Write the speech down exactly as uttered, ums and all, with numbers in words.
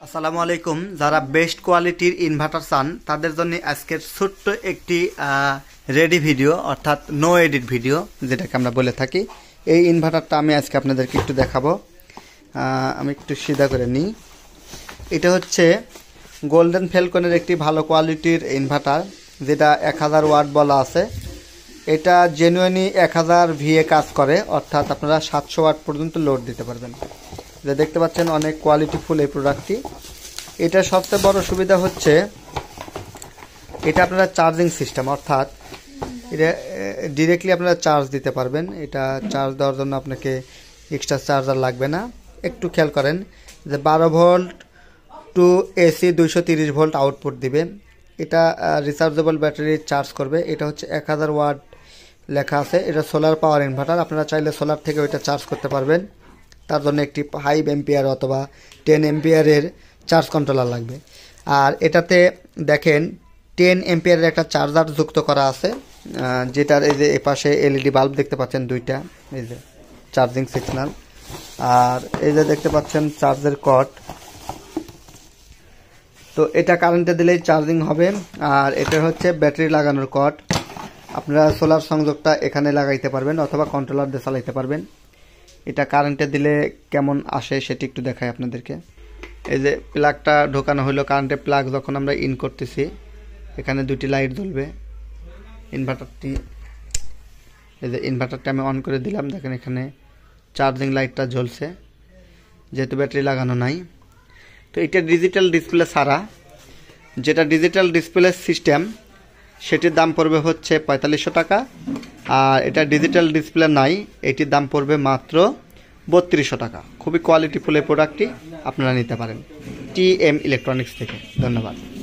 আসসালামু আলাইকুম। যারা বেস্ট কোয়ালিটির ইনভার্টার চান তাদের জন্য আজকের ছোট্ট একটি রেডি ভিডিও, অর্থাৎ নো এডিট ভিডিও যেটাকে আমরা বলে থাকি। এই ইনভার্টারটা আমি আজকে আপনাদেরকে একটু দেখাবো। আমি একটু সিধা করে নিই। এটা হচ্ছে গোল্ডেন ফ্যালকনের একটি ভালো কোয়ালিটির ইনভার্টার, যেটা এক হাজার ওয়াট বলা আছে। এটা জেনুইনই এক হাজার ভিএ কাজ করে, অর্থাৎ আপনারা সাতশো ওয়াট পর্যন্ত লোড দিতে পারবেন। যে দেখতে পাচ্ছেন অনেক কোয়ালিটিফুল এই প্রোডাক্টটি। এটা সবচেয়ে বড় সুবিধা হচ্ছে এটা আপনারা চার্জিং সিস্টেম, অর্থাৎ এটা ডিরেক্টলি আপনারা চার্জ দিতে পারবেন। এটা চার্জ দেওয়ার জন্য আপনাকে এক্সট্রা চার্জার লাগবে না। একটু খেয়াল করেন যে বারো ভোল্ট টু এসি দুইশো তিরিশ ভোল্ট আউটপুট দিবে। এটা রিচার্জেবল ব্যাটারি চার্জ করবে। এটা হচ্ছে এক হাজার ওয়াট লেখা আছে। এটা সোলার পাওয়ার ইনভার্টার। আপনারা চাইলে সোলার থেকে ওইটা চার্জ করতে পারবেন। তার জন্য একটি ফাইভ এম্পিয়ার অথবা টেন এম্পিয়ারের চার্জ কন্ট্রোলার লাগবে। আর এটাতে দেখেন টেন এম্পিয়ারের একটা চার্জার যুক্ত করা আছে, যেটার এই যে এপাশে এলইডি বাল্ব দেখতে পাচ্ছেন দুইটা, এই যে চার্জিং সিগন্যাল। আর এই যে দেখতে পাচ্ছেন চার্জের কর্ড। তো এটা কারেন্টে দিলেই চার্জিং হবে। আর এটা হচ্ছে ব্যাটারি লাগানোর কর্ড। আপনারা সোলার সংযোগটা এখানে লাগাইতে পারবেন অথবা কন্ট্রোলার দিয়ে চালাইতে পারবেন। এটা কারেন্টে দিলে কেমন আসে সেটি একটু দেখাই আপনাদেরকে। এই যে প্লাগটা ঢোকানো হলো, কারেন্টের প্লাগ যখন আমরা ইন করতেছি এখানে দুটি লাইট জ্বলবে। ইনভার্টারটি এই যে ইনভার্টারটা আমি অন করে দিলাম, দেখেন এখানে চার্জিং লাইটটা জ্বলছে, যেহেতু ব্যাটারি লাগানো নাই। তো এটা ডিজিটাল ডিসপ্লে ছাড়া, যেটা ডিজিটাল ডিসপ্লে সিস্টেম সেটির দাম পড়বে হচ্ছে পঁয়তাল্লিশশো টাকা। আর এটা ডিজিটাল ডিসপ্লে নাই, এটির দাম পড়বে মাত্র বত্রিশশো টাকা। খুবই কোয়ালিটিফুল এই প্রোডাক্টটি আপনারা নিতে পারেন টি এম ইলেকট্রনিক্স থেকে। ধন্যবাদ।